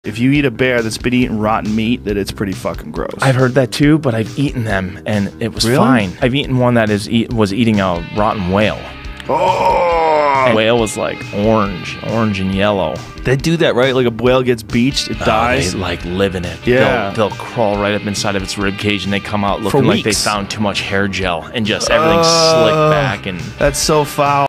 If you eat a bear that's been eating rotten meat, that it's pretty fucking gross. I've heard that too, but I've eaten them and it was fine. I've eaten one that was eating a rotten whale. Oh! The whale was like orange and yellow. They do that, right? Like a whale gets beached, it dies. They like live in it. Yeah. They'll crawl right up inside of its rib cage and they come out looking like they found too much hair gel and just everything's slicked back and that's so foul.